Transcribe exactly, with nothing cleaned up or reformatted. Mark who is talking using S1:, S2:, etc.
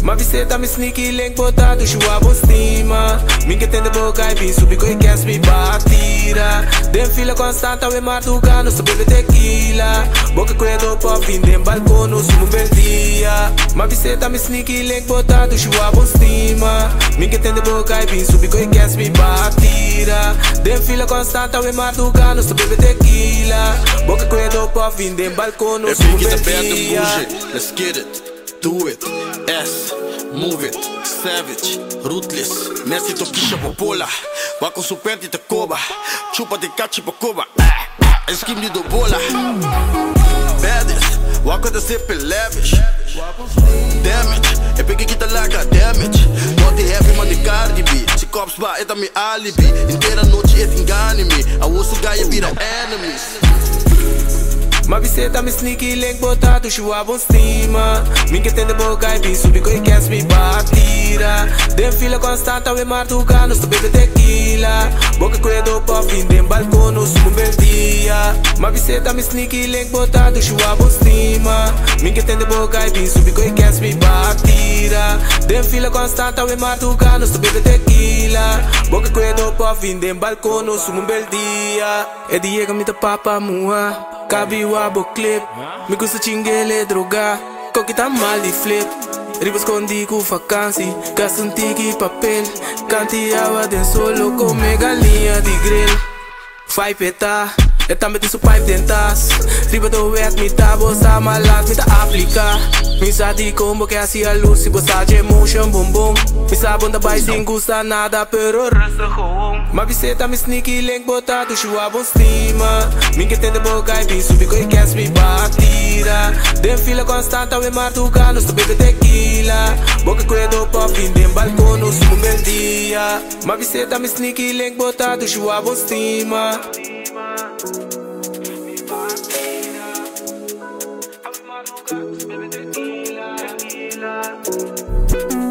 S1: Ma visita me sneaky link botado, chua bostima. Minha tende boca e bin subi coi quer me batira. Dem fila constante, we martucano, so bebe tequila. Boca credo pop, vim dem balcão, sumo bel dia. Ma visita me sneaky link botado, chua bostima. Minha tende boca e bin subi coi quer me batira. Dem fila constante, we martucano, so bebe tequila. Boca credo pop, vim dem balcão, sumo bel dia.
S2: Let's get it, do it, S, move it, savage, ruthless. Nesse toquisha popola, wako super te koba, chupa de cachi pocoba, esquim de do bola. Baddest, wako de sip lavish. Damage, eu peguei que tá larga damage. Not heavy, man, de Cardi B. Se cops ba, é mi alibi. Inteira noite, é engane-me. A osso gaia vira enemies.
S1: Ma visita me sneaky link botado, chua bostima. Minha tende boca e bin subi coi quer me batira. Dem fila constante, we martucano, so bebe tequila. Boca credo pop, vim dem balcão, sumo bel dia. Ma visita me sneaky link botado, chua bostima. Minha tende boca e bin subi coi quer me batira. Dem fila constante, we martucano, so bebe tequila. Boca credo pop, vim dem balcão, sumo bel dia. E Diego me da papa mua. Cabe o abo clip, me gusta chinguele droga, coquita mal de flip. Riba escondi com vacância, gasto um tique papel. Canti água de solo com galinha de grill. Vai petar, eu também tenho pipe dentas. Riba do wet, me tá bossa malat, me tá aplicar. Me sabe como que assim a luz, se bossa de emotion, bum bum. Me sabe onde vai sem gusta nada, pero resta home. Ma visita me sneaky link botado, chua bostima. Minha tende boca e bin subi coi quer me batira. Dem fila constante, we martucano, so bebe tequila. Boca credo pop, vim dem balcão, sumo bel dia. Ma visita me sneaky link botado, chua bostima. Bebe tequila, tequila.